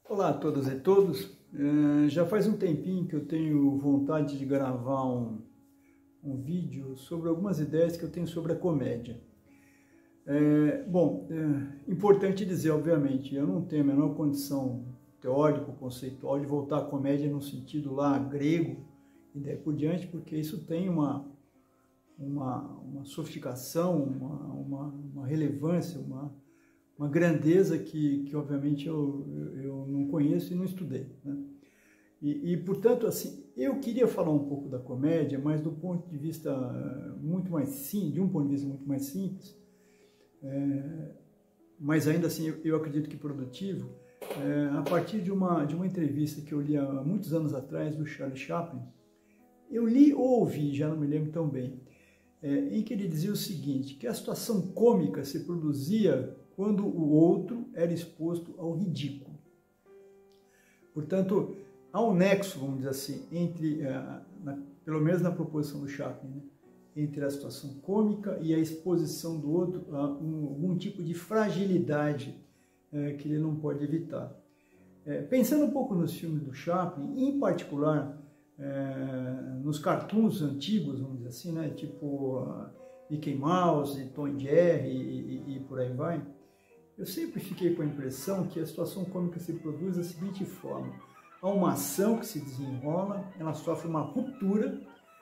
Olá a todas e todos. Já faz um tempinho que eu tenho vontade de gravar um vídeo sobre algumas ideias que eu tenho sobre a comédia. Importante dizer, obviamente, eu não tenho a menor condição teórico, conceitual de voltar à comédia no sentido lá grego e daí por diante, porque isso tem uma sofisticação, uma relevância, uma grandeza que obviamente eu não conheço e não estudei, né? Portanto, assim, eu queria falar um pouco da comédia, mas do ponto de vista muito mais simples, de um ponto de vista muito mais simples, mas ainda assim eu acredito que produtivo, a partir de uma entrevista que eu li há muitos anos atrás do Charlie Chaplin. Eu li ou ouvi, já não me lembro tão bem, em que ele dizia o seguinte, que a situação cômica se produzia quando o outro era exposto ao ridículo. Portanto, há um nexo, vamos dizer assim, entre, pelo menos na proposição do Chaplin, né, entre a situação cômica e a exposição do outro a algum tipo de fragilidade que ele não pode evitar. Pensando um pouco nos filmes do Chaplin, em particular nos cartoons antigos, vamos dizer assim, né, tipo Mickey Mouse, Tom e Jerry e por aí vai, eu sempre fiquei com a impressão que a situação cômica se produz da seguinte forma: há uma ação que se desenrola, ela sofre uma ruptura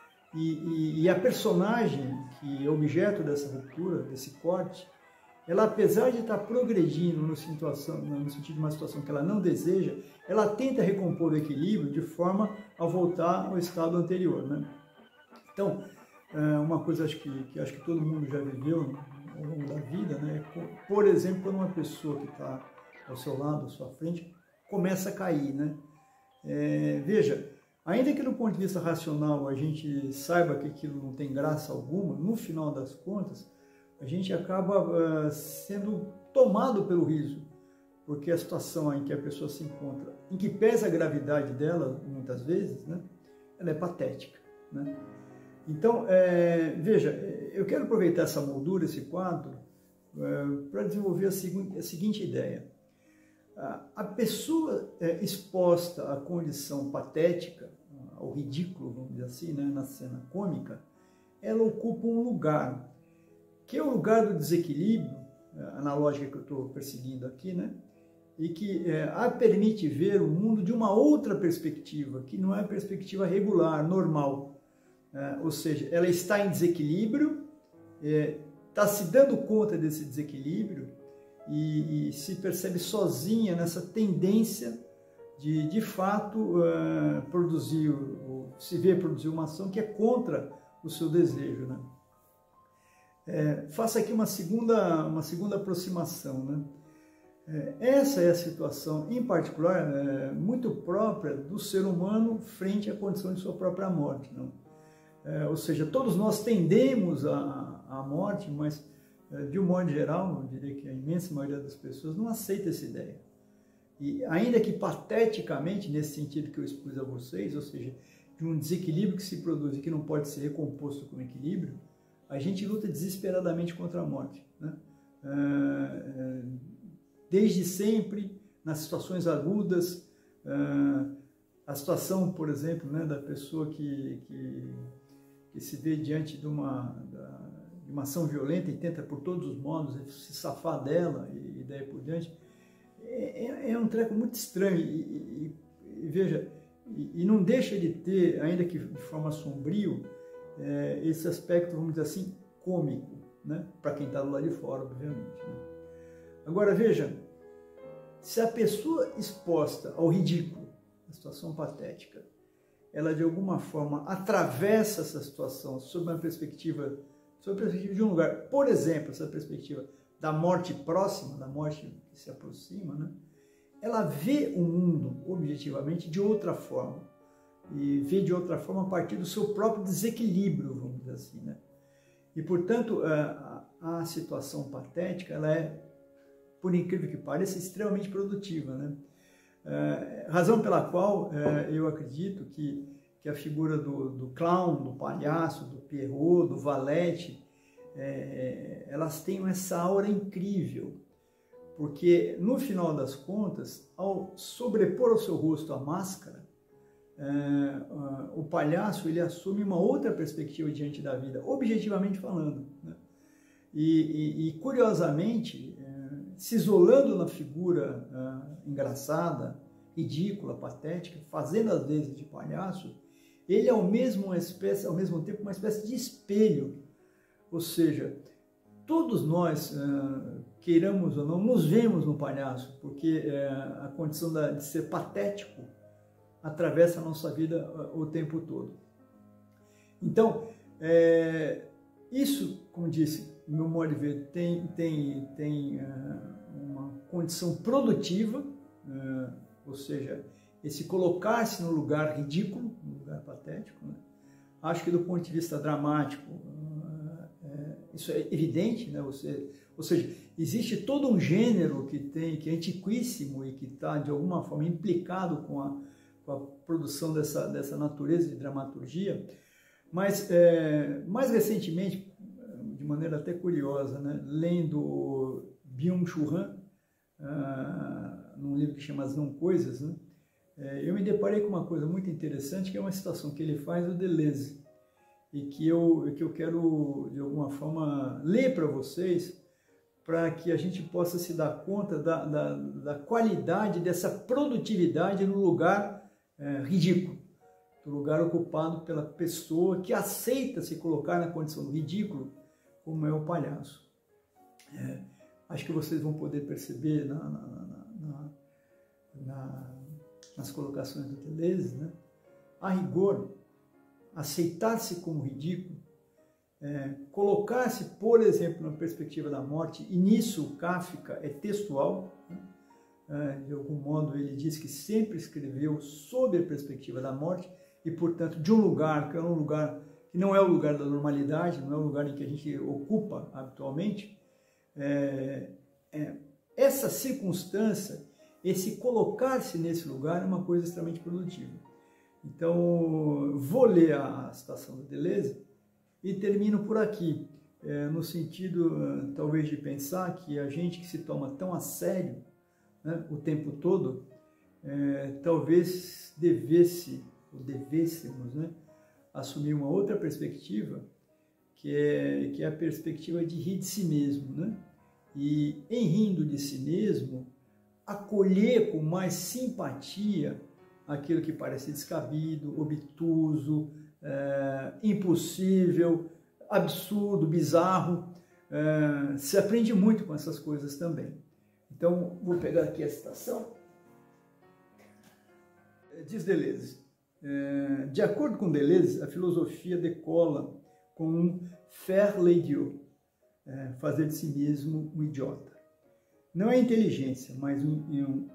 e a personagem que é objeto dessa ruptura, desse corte, ela, apesar de estar progredindo no sentido de uma situação que ela não deseja, ela tenta recompor o equilíbrio de forma a voltar ao estado anterior, né? Então, uma coisa acho que todo mundo já viveu ao longo da vida, né? Por exemplo, quando uma pessoa que está ao seu lado, à sua frente, começa a cair, né? Veja, ainda que do ponto de vista racional a gente saiba que aquilo não tem graça alguma, no final das contas, a gente acaba sendo tomado pelo riso, porque a situação em que a pessoa se encontra, em que pesa a gravidade dela, muitas vezes, né, ela é patética, né? Então, veja, eu quero aproveitar essa moldura, esse quadro, para desenvolver a seguinte ideia. A pessoa exposta à condição patética, ao ridículo, vamos dizer assim, né, na cena cômica, ela ocupa um lugar, que é o lugar do desequilíbrio, na lógica que eu estou perseguindo aqui, né? E que a permite ver o mundo de uma outra perspectiva, que não é a perspectiva regular, normal. Ou seja, ela está em desequilíbrio, está se dando conta desse desequilíbrio e se percebe sozinha nessa tendência de fato, se ver produzir uma ação que é contra o seu desejo, né? Faça aqui uma segunda aproximação, né? Essa é a situação, em particular, muito própria do ser humano frente à condição de sua própria morte, não? Ou seja, todos nós tendemos à morte, mas, de um modo geral, eu diria que a imensa maioria das pessoas não aceita essa ideia. E ainda que pateticamente, nesse sentido que eu expus a vocês, ou seja, de um desequilíbrio que se produz e que não pode ser recomposto com equilíbrio, a gente luta desesperadamente contra a morte, né? Desde sempre, nas situações agudas, a situação, por exemplo, né, da pessoa que se vê diante de uma ação violenta e tenta por todos os modos se safar dela e daí por diante, é um treco muito estranho e veja, e não deixa de ter, ainda que de forma sombrio, esse aspecto, vamos dizer assim, cômico, né? Para quem está do lado de fora, obviamente, né? Agora, veja, se a pessoa exposta ao ridículo, a situação patética, ela de alguma forma atravessa essa situação sob a perspectiva de um lugar, por exemplo, essa perspectiva da morte próxima, da morte que se aproxima, né? Ela vê o mundo objetivamente de outra forma, e vê de outra forma a partir do seu próprio desequilíbrio, vamos dizer assim, né? E, portanto, a situação patética, ela é, por incrível que pareça, extremamente produtiva, né? Razão pela qual eu acredito que a figura do clown, do palhaço, do Pierrot, do valete, elas têm essa aura incrível, Porque, no final das contas, ao sobrepor ao seu rosto a máscara, o palhaço ele assume uma outra perspectiva diante da vida, objetivamente falando, né? E curiosamente, se isolando na figura engraçada, ridícula, patética, fazendo às vezes de palhaço, ele é ao mesmo tempo uma espécie de espelho. Ou seja, todos nós, queiramos ou não, nos vemos no palhaço, porque a condição de ser patético atravessa a nossa vida o tempo todo. Então, isso, como disse, no meu modo de ver, tem uma condição produtiva, ou seja, esse colocar-se no lugar ridículo, no lugar patético, né? Acho que do ponto de vista dramático, isso é evidente, né? Ou seja, existe todo um gênero que é antiquíssimo e que está, de alguma forma, implicado com a produção dessa natureza de dramaturgia, mas, mais recentemente, de maneira até curiosa, né? Lendo Byung-Chul Han, num livro que chama As Não Coisas, né? Eu me deparei com uma coisa muito interessante, que é uma citação que ele faz do Deleuze, e que eu quero, de alguma forma, ler para vocês, para que a gente possa se dar conta da qualidade dessa produtividade no lugar ridículo, do lugar ocupado pela pessoa que aceita se colocar na condição do ridículo, como é o palhaço. Acho que vocês vão poder perceber nas colocações do Deleuze, né? A rigor, aceitar-se como ridículo, colocar-se, por exemplo, na perspectiva da morte, e nisso o Kafka é textual, né? De algum modo ele diz que sempre escreveu sob a perspectiva da morte, e portanto de um lugar que é um lugar que não é o lugar da normalidade, não é o lugar em que a gente ocupa habitualmente. Essa circunstância, esse colocar-se nesse lugar é uma coisa extremamente produtiva. Então, vou ler a citação do Deleuze e termino por aqui, no sentido, talvez, de pensar que a gente que se toma tão a sério, né, o tempo todo, talvez devêssemos, né, assumir uma outra perspectiva, que é a perspectiva de rir de si mesmo, né? E, em rindo de si mesmo, acolher com mais simpatia aquilo que parece descabido, obtuso, impossível, absurdo, bizarro. Se aprende muito com essas coisas também. Então, vou pegar aqui a citação. Diz Deleuze: de acordo com Deleuze, a filosofia decola com um faire l'idiot, fazer de si mesmo um idiota. Não é inteligência, mas um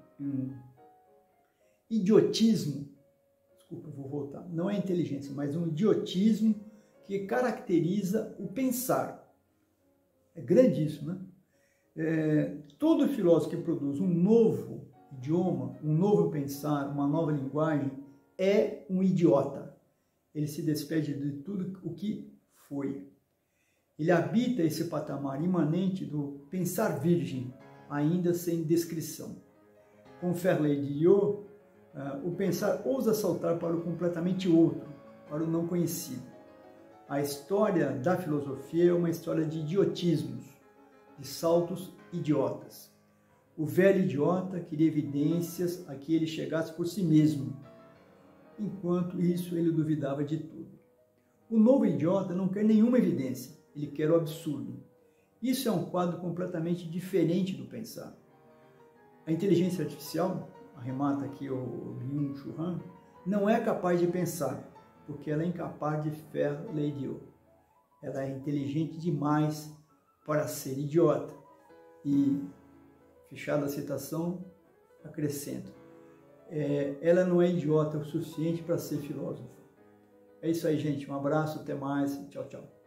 idiotismo, desculpa, vou voltar, não é inteligência, mas um idiotismo que caracteriza o pensar. É grande isso, né? Todo filósofo que produz um novo idioma, um novo pensar, uma nova linguagem, é um idiota. Ele se despede de tudo o que foi. Ele habita esse patamar imanente do pensar virgem, ainda sem descrição. Com faire l'idiot, o pensar ousa saltar para o completamente outro, para o não conhecido. A história da filosofia é uma história de idiotismos, de saltos idiotas. O velho idiota queria evidências a que ele chegasse por si mesmo. Enquanto isso, ele duvidava de tudo. O novo idiota não quer nenhuma evidência, ele quer o absurdo. Isso é um quadro completamente diferente do pensar. A inteligência artificial, arremata aqui o Byung-Chul Han, não é capaz de pensar, porque ela é incapaz de faire l'idiot. Ela é inteligente demais para ser idiota. E, fechada a citação, acrescento, ela não é idiota o suficiente para ser filósofa. É isso aí, gente. Um abraço, até mais. Tchau, tchau.